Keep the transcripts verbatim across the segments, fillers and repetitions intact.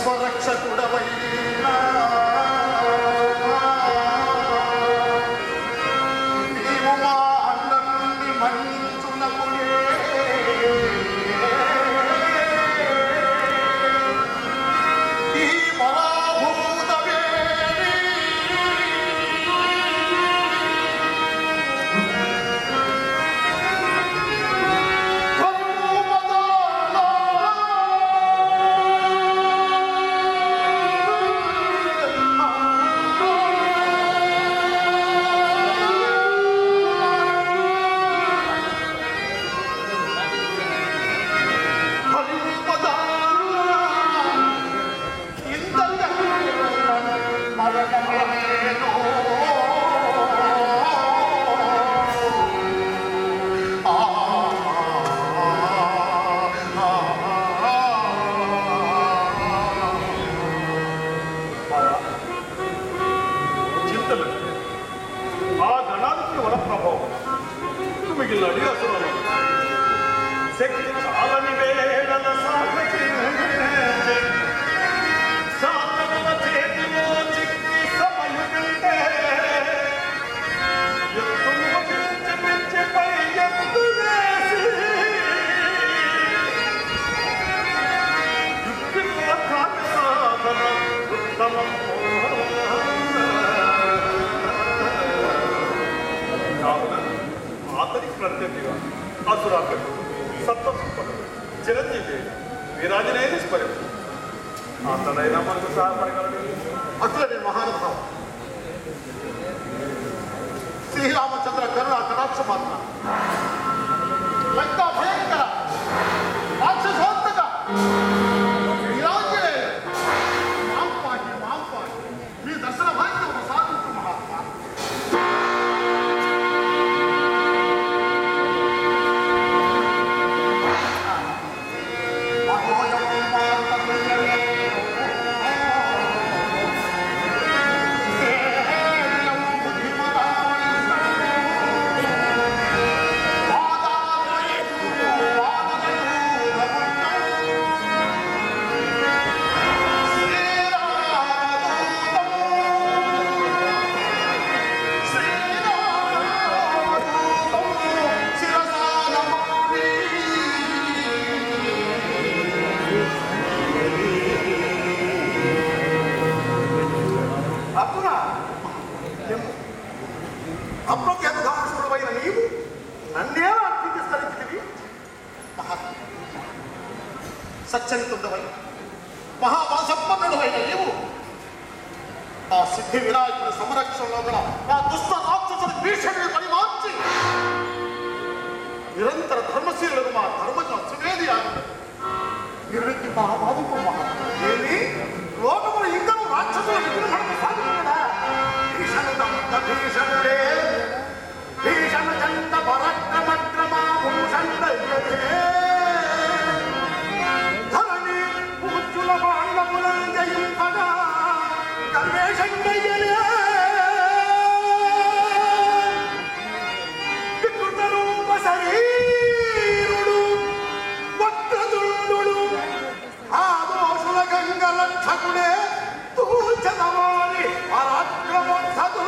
విశ్వరక్షకుడవైనా నీవు మా అన్న నుండి మన్నించునకునే ఈ మహాభూత వేడి ప్రత్యర్థిగా అసురాకడు సప్తసుపడు చిరంజీవి వీరాజనేయ స్మరి అతనైనా మనకు సహాయపడగలడు. అట్లనే మహానుభావం శ్రీరామచంద్ర కరుణ కటాక్ష మాత్ర లంకా భయంకర రాక్షసోత్తక వీరాజనేయ మాంపాటి మాంపాటి మీ దర్శన భాగ్యం సాధించు మహాత్మా. అప్రఖ్యాతమైన నీవు నన్నే అర్పించస్థలించితివి. మహాత్మ సచ్చరితుండవై మహాబలసంపన్నుడవైన నీవు ఆ సిద్ధి వినాయకుడి సంరక్షణలో గల ఆ దుష్ట రాక్షసుని భీషణిని పరిమార్చి నిరంతర ధర్మశీలుడు మా ధర్మజ సువేది ఆగినది నిర్విద్ది మహాబాధకు మహాత్మ ఏమి లోకములు ఇంకను రాక్షసుల విగ్రహణకు సాగుతున్నదా? భీషణుడంత భీషణుడే భీషణ చంద పరక్రమక్రమా భూషణ్యతే ధరణి పూజ్యుల బాండములం జయింపగా కర్వేషణ్యయనే వికృత రూప శరీరుడు వక్రదుండు ఆ దోషుల గంగ లక్షకుడే తూచదవారి పరాక్రమోత్సదు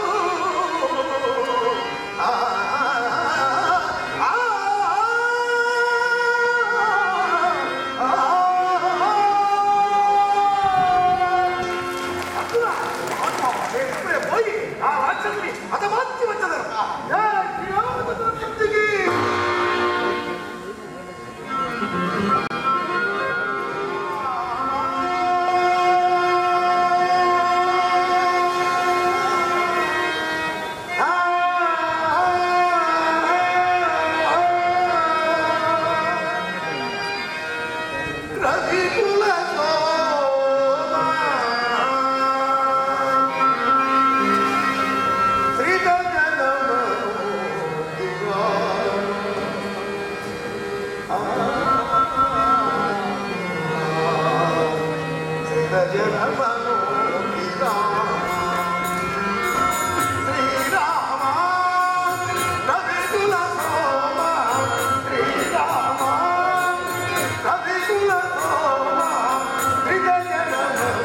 పోయి ఆ రాక్షసుని హతమార్చి వచ్చదరు. Rama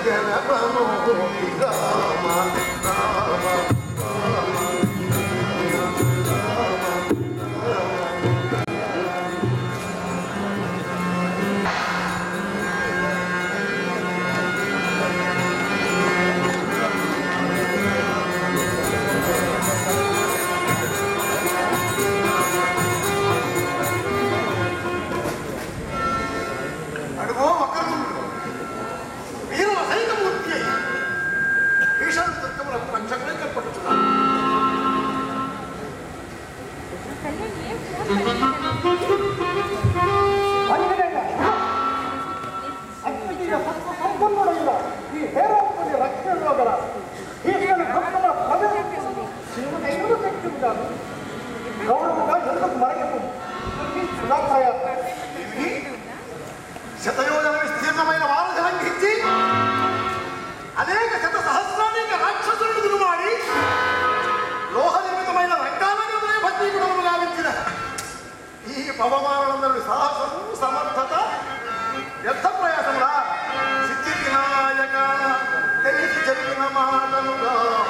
శతయోజన విస్తీర్ణమైన వారధి లంఘించి అనేక శత సహస్రానేక రాక్షసులను దురుమాడి లోహ నిర్మితమైన రంగాలను భక్తిగుణము గావించిన ఈ పవమానందరి సాహసము సమర్థత వ్యర్థ ప్రయాసములా సిద్ధి వినాయక తెలిసి చెప్పిన మాటలుగా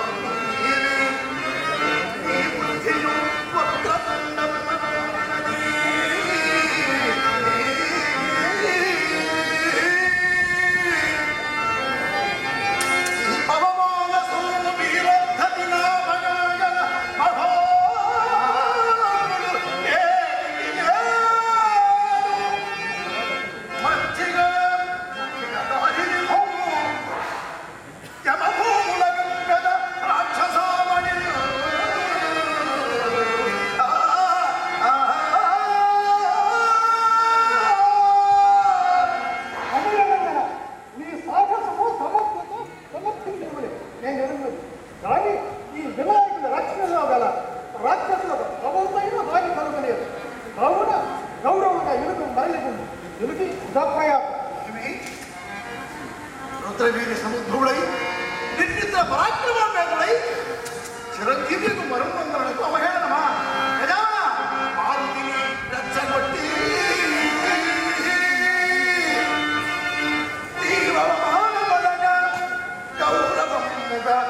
రుద్రవీరి సముద్రుడై నిర్మిత పరాక్రమేతుడై చిరంజీవికు మరుమందరులకు అవహేళనమా గజాన మారుతిని రెచ్చగొట్టి తీవ్రమానబడగా గౌరవముగా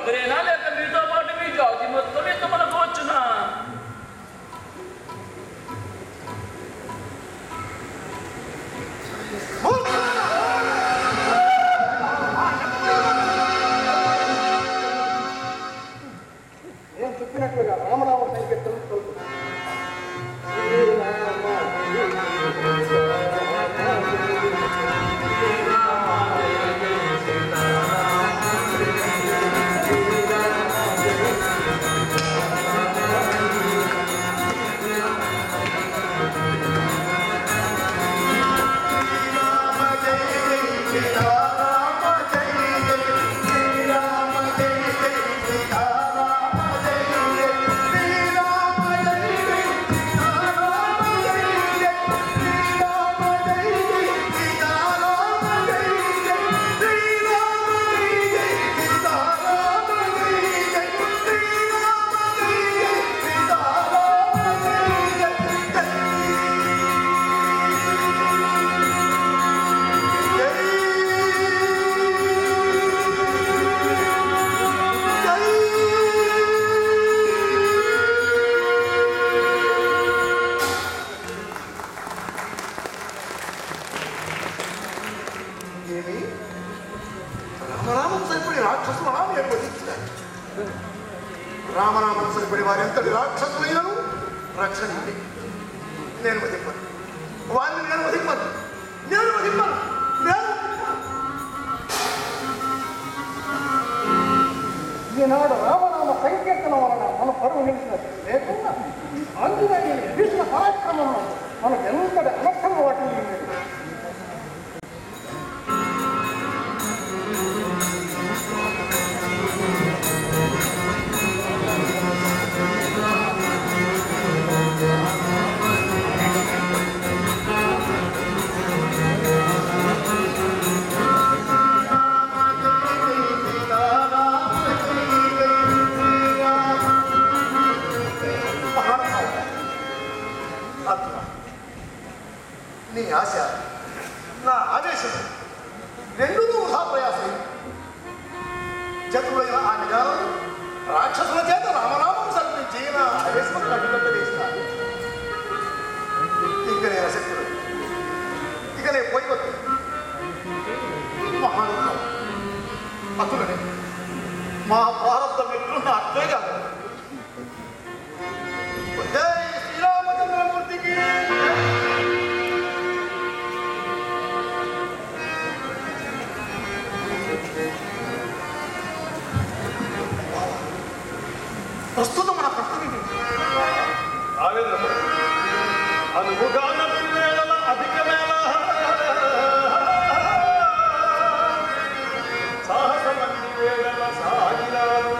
ఒక్కరేనా లేక మీతో పాటు మీ జాతి మొత్తం ఎంత మనకు వచ్చునా? నేను చెప్పినట్లుగా రామనామ సంకీర్తనం రామనామం సరిపడి రాక్షసులు నేను వధించాను. రామనామం సరిపడి వారి ఎంతటి రాక్షసులైనను రక్షణ నేను వధింపను. వారిని నేను వధింపను. నేను వధింపను. నేను ఈనాడు రామనామ సంకీర్తనం వలన మన పరువు నిలిచినట్టు లేకుండా ఆంజనేయుని భీష్మ పరాక్రమంలో మనకు ఎంతటి అనర్థం వాటిల్లి నీ ఆశ నా ఆవేశం రెండూ వృధా ప్రయాసం. చతురులైన ఆ నిజాలను రాక్షసుల చేత రామనామం సమర్పించి నా ఆవేశం కట్టుకట్ట వేసినాను. ఇక నేను అశక్తుడు, ఇక నేను పోయిపోతు మహానుభావం అతులనే మా ప్రారంభ మిత్రులు అట్లే కాదు. జై శ్రీరామచంద్రమూర్తికి. ప్రస్తుతం మన ప్రస్తుతం అనుభూగాన అధిక మేళ సాహసమంది వేళ సాగినారు.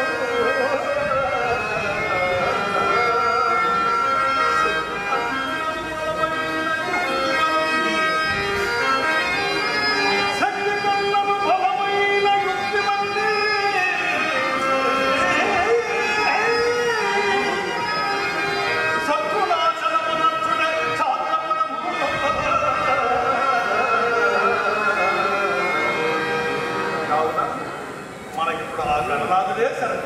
మనకిప్పుడు ఆ గణనాథుడే సరే.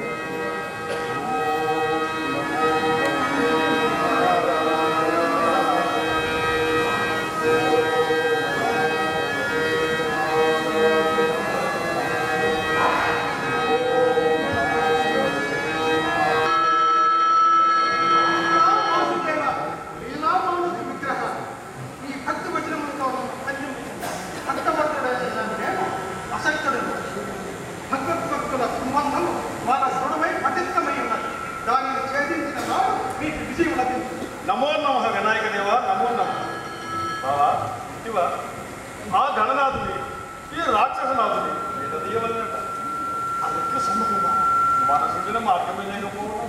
నమో నమ వినాయక దేవ, నమో నమ. బావా ఇవ ఆ గణనాథుని ఈ రాక్షసనాథుని మీద తీయవలనట. అది ఎట్లు సమ్మతమా? మనసుండిన మార్గమే లేకపోవడం.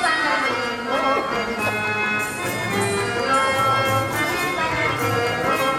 Oh,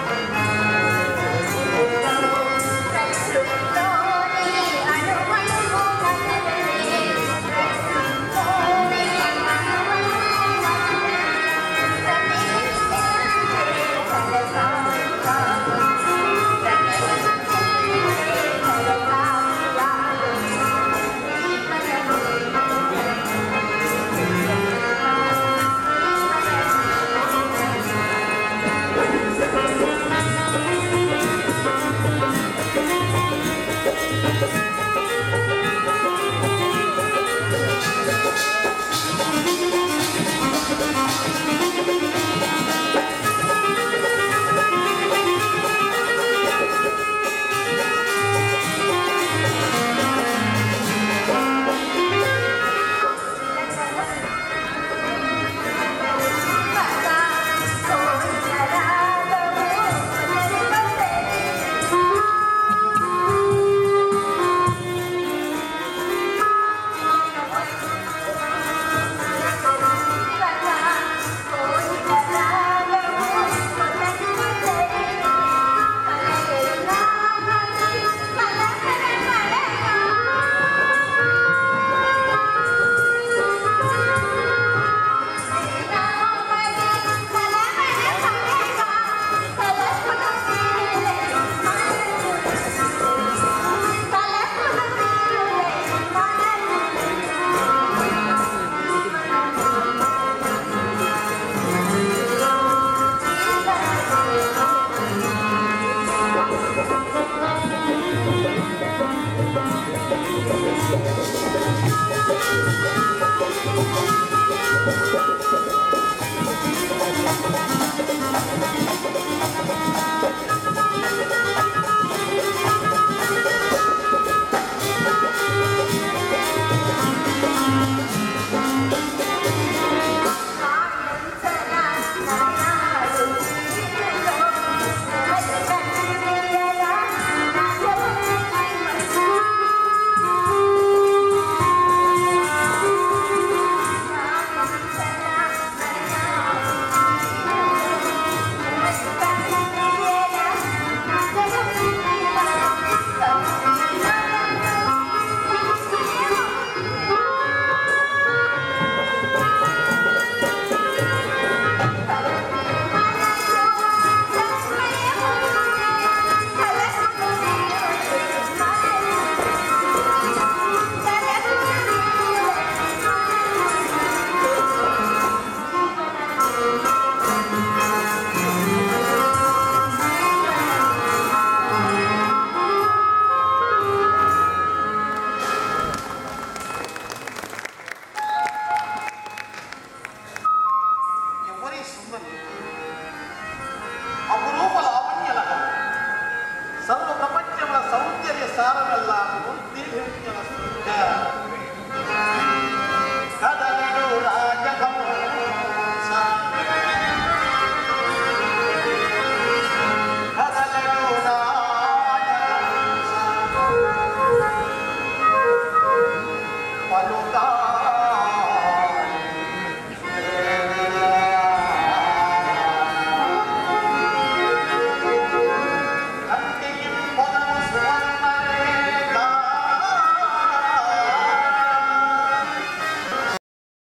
దేవలోకా